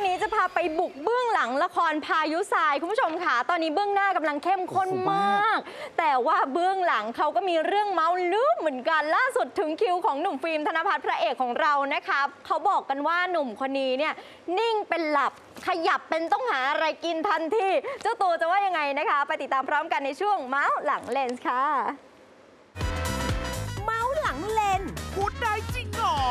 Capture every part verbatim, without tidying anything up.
นี้จะพาไปบุกเบื้องหลังละครพายุทรายคุณผู้ชมค่ะตอนนี้เบื้องหน้ากำลังเข้มข้นมากแต่ว่าเบื้องหลังเขาก็มีเรื่องเมาลืมเหมือนกันล่าสุดถึงคิวของหนุ่มฟิล์มธนภัทรพระเอกของเรานะคะเขาบอกกันว่าหนุ่มคนนี้เนี่ยนิ่งเป็นหลับขยับเป็นต้องหาอะไรกินทันทีเจ้าตัวจะว่ายังไงนะคะไปติดตามพร้อมกันในช่วงเมาส์หลังเลนส์ค่ะเมาส์หลังเลนส์พูดได้จริงหรอ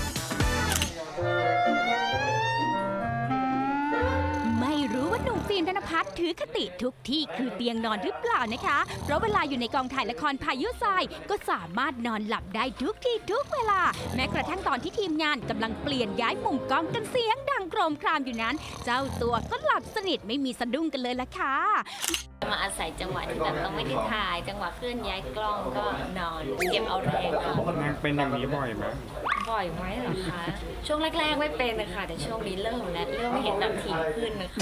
ไม่รู้ว่าหนุ่มฟิล์มธนภัทรถือคติทุกที่คือเตียงนอนหรือเปล่านะคะเพราะเวลาอยู่ในกองถ่ายละครพายุทรายก็สามารถนอนหลับได้ทุกที่ทุกเวลาแม้กระทั่งตอนที่ทีมงานกำลังเปลี่ยนย้ายมุมกล้องกันเสียงดังโครมครามอยู่นั้นเจ้าตัวก็หลับสนิทไม่มีสะดุ้งกันเลยล่ะค่ะมาอาศัยจังหวะที่แบบต้องไม่ได้ถ่ายจังหวะเคลื่อนย้ายกล้องก็นอนเก็บเอาแรงค่ะเป็นอย่างนี้บ่อยไหมบ่อยไหมเหรอคะช่วงแรกๆไม่เป็นนะคะแต่ช่วงนี้เริ่มแล้วเริ่มเห็นแบบถี่ขึ้นนะคะ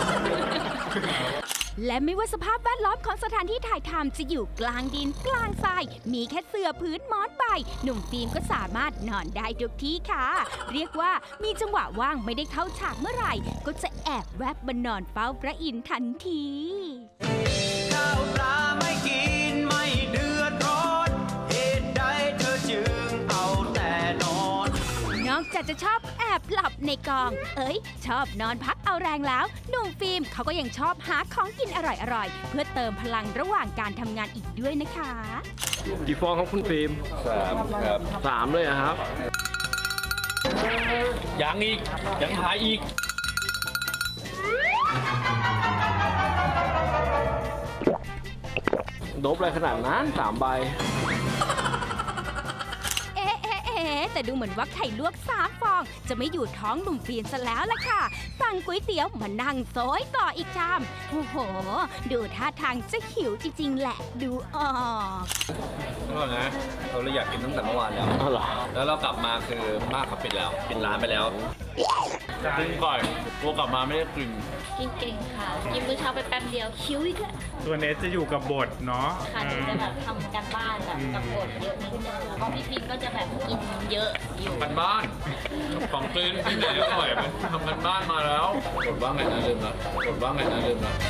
และไม่ว่าสภาพแวดล้อมของสถานที่ถ่ายทำจะอยู่กลางดินกลางทรายมีแค่เสื่อพื้นมอนใบหนุ่มฟิล์มก็สามารถนอนได้ทุกที่ค่ะเรียกว่ามีจังหวะว่างไม่ได้เข้าฉากเมื่อไหร่ก็จะแอบแวบมานอนเฝ้าพระอินทร์ทันทีข้าวปลาไม่กินไม่เดือดร้อนเหตุใดเธอจึงเอาแต่นอนนอกจากจะชอบแอบหลับในกองเอ้ยชอบนอนพักเอาแรงแล้วหนุ่มฟิล์มเขาก็ยังชอบหาของกินอร่อยๆเพื่อเติมพลังระหว่างการทำงานอีกด้วยนะคะกี่ฟองครับคุณฟิล์มสามครับสามเลยครับยังอีกยังหายอีกโดบอะไรขนาดนั้นสามใบเอ๊ะเอ๊ะเอ๊ะแต่ดูเหมือนว่าไข่ลวกสามฟองจะไม่อยู่ท้องหนุ่มฟิล์มซะแล้วล่ะค่ะสั่งก๋วยเตี๋ยวมานั่งโซยต่ออีกชามโอ้โหดูท่าทางจะหิวจริงๆแหละดูออกก็นะเราเลยอยากกินตั้งแต่เมื่อวานแล้วแล้วเรากลับมาคือมากเขาปิดแล้วปิดร้านไปแล้วกินก่อนตัวกลับมาไม่ได้กินกินเก่งค่ะกินมื้อเช้าไปแป๊บเดียวคิ้วอีกแล้วตัวเนสจะอยู่กับบทเนาะค่ะหนูจะแบบทำกันบ้านแบบกับบทเยอะนิดนึงแล้วก็พี่พิมก็จะแบบกินเยอะอยู่กันบ้านของกินที่ไหนอร่อยมันทำกันบ้านมาแล้วบทว่าไงนะลืมละบทว่าไงนะลืมละ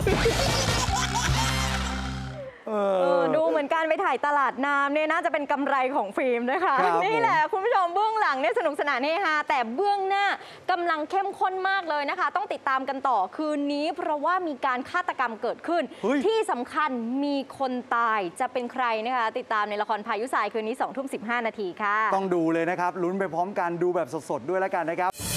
ดูเหมือนการไปถ่ายตลาดน้ำเนี่ยน่าจะเป็นกำไรของฟิล์มนะคะนี่แหละคุณผู้ชมเบื้องหลังเนี่ยสนุกสนานเฮฮาแต่เบื้องหน้ากำลังเข้มข้นมากเลยนะคะต้องติดตามกันต่อคืนนี้เพราะว่ามีการฆาตกรรมเกิดขึ้นที่สำคัญมีคนตายจะเป็นใครนะคะติดตามในละครพายุทรายคืนนี้สองทุ่มสิบห้านาทีค่ะต้องดูเลยนะครับลุ้นไปพร้อมกันดูแบบสดๆด้วยแล้วกันนะครับ